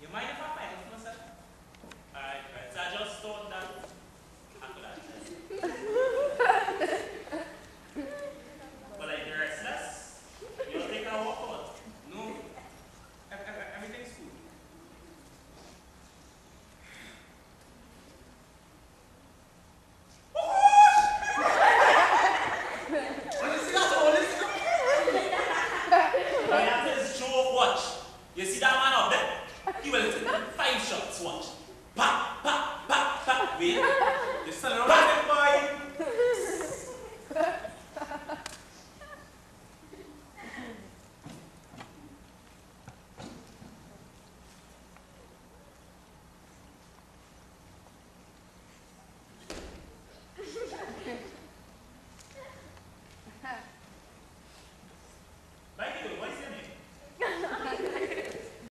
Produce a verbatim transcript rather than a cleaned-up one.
You mind if I find it for myself? Alright, right. So I just thought that I could have said. But like you're restless, you'll take a walk out. No, ev- ev- everything's cool. You see that man up there? He will take five shots, watch. Pa, pa, pa, pa, wait. You still around?